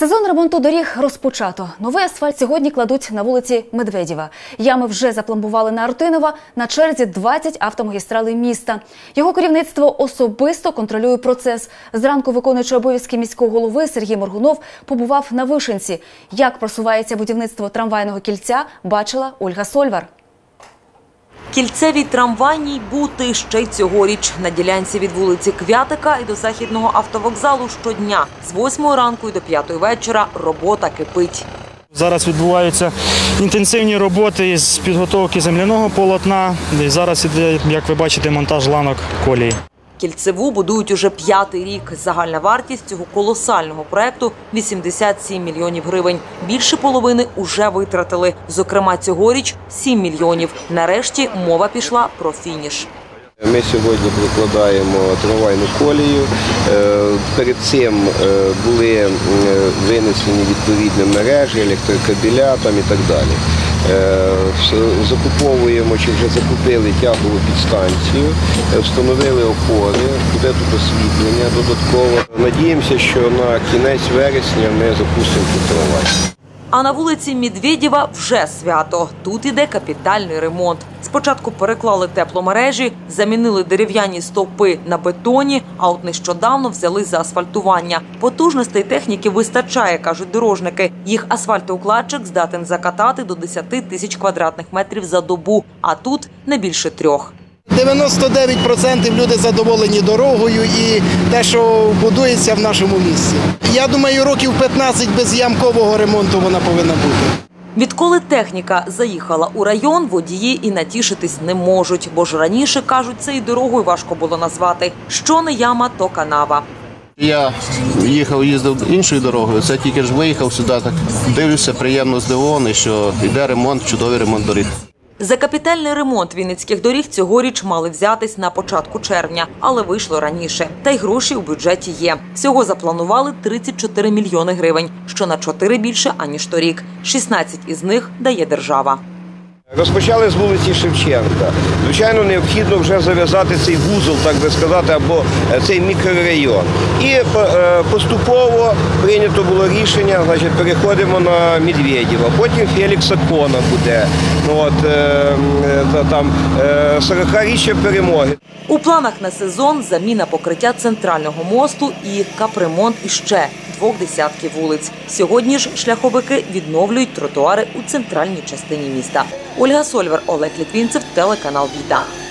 Сезон ремонту доріг розпочато. Новий асфальт сьогодні кладуть на вулиці Медведєва. Ями вже запломбували на Артинова. На черзі 20 автомагістралей міста. Його керівництво особисто контролює процес. Зранку виконуючий обов'язки міського голови Сергій Моргунов побував на Вишенці. Як просувається будівництво трамвайного кільця, бачила Ольга Сольвар. Кільцевій трамвайній бути ще й цьогоріч. На ділянці від вулиці Квятика і до Західного автовокзалу щодня. З 8 ранку і до 5 вечора робота кипить. Зараз відбуваються інтенсивні роботи з підготовки земляного полотна. І зараз іде, як ви бачите, монтаж ланок колії. Кільцеву будують уже 5-й рік. Загальна вартість цього колосального проєкту – 87 мільйонів гривень. Більше половини уже витратили. Зокрема, цьогоріч – 7 мільйонів. Нарешті мова пішла про фініш. Ми сьогодні прокладаємо трамвайну колію. Перед цим були винесені відповідні мережі, електрокабеля і так далі. Закуповуємо, чи вже закупили тягову підстанцію, встановили опори, буде тут освітлення додатково. Надіємося, що на кінець вересня ми запустимо тут трамвай. А на вулиці Медведєва вже свято. Тут іде капітальний ремонт. Спочатку переклали тепломережі, замінили дерев'яні стовпи на бетоні, а от нещодавно взяли за асфальтування. Потужностей техніки вистачає, кажуть дорожники. Їх асфальтоукладчик здатен закатати до 10 тисяч квадратних метрів за добу, а тут не більше 3. 99% люди задоволені дорогою і те, що будується в нашому місті. Я думаю, років 15 без ямкового ремонту вона повинна бути. Відколи техніка заїхала у район, водії і натішитись не можуть. Бо ж раніше, кажуть, це і дорогою важко було назвати. Що не яма, то канава. Я їздив іншою дорогою, це тільки ж виїхав сюди, так дивлюся, приємно здивований, що йде ремонт, чудовий ремонт доріг. За капітальний ремонт вінницьких доріг цьогоріч мали взятись на початку червня, але вийшло раніше. Та й гроші у бюджеті є. Всього запланували 34 мільйони гривень, що на 4 більше, аніж торік. 16 із них дає держава. Розпочали з вулиці Шевченка. Звичайно, необхідно вже зав'язати цей вузол, так би сказати, або цей мікрорайон. І поступово прийнято було рішення, значить, переходимо на Медведєва. Потім Фелікса Кона буде. Там 40-річчя перемоги. У планах на сезон заміна покриття центрального мосту і капремонт іще 2 десятків вулиць. Сьогодні ж шляховики відновлюють тротуари у центральній частині міста. Ольга Сольвар, Олег Літвінцев, телеканал «Віта».